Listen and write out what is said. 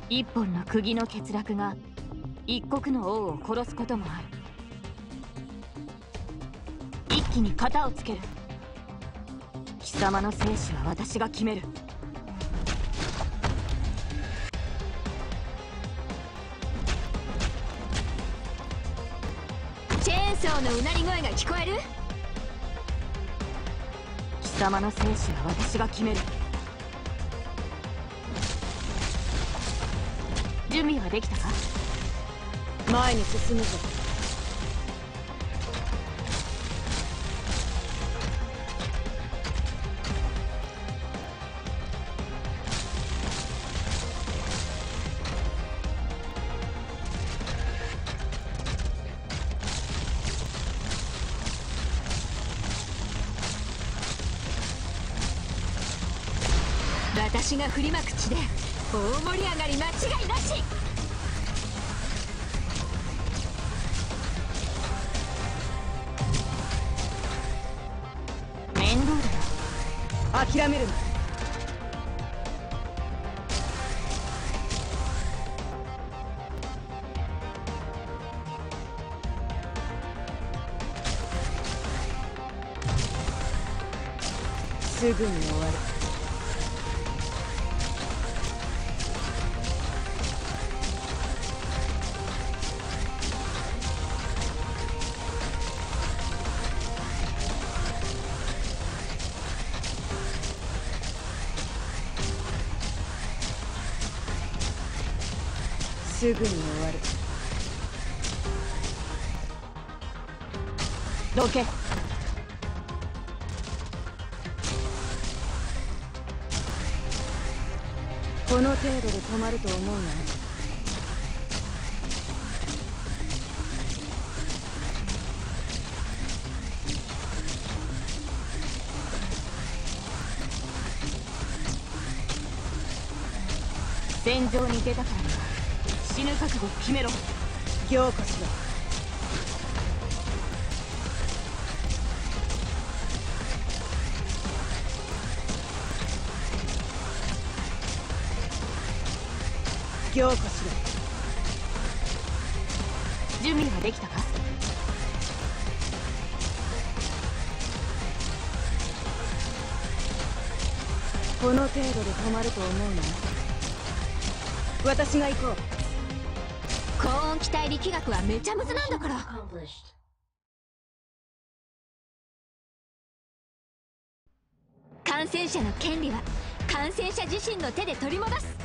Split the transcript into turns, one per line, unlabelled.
一本の釘の欠落が一国の王を殺すこともある。一気に型をつける。貴様の生死は私が決める。チェーンソーのうなり声が聞こえる。貴様の生死は私が決める。準備はできたか。前に進むぞ。私が振りまく地で大盛り上がり間違いなし。面倒だな。諦めるな。すぐに終わる。すぐに終わる。どけ。この程度で止まると思うな。戦場に出たからには死ぬ覚悟を決めろ。凝固しろ。凝固しろ。準備はできたか。この程度で止まると思うな。私が行こう。高温気体力学はめちゃむずなんだから。感染者の権利は感染者自身の手で取り戻す。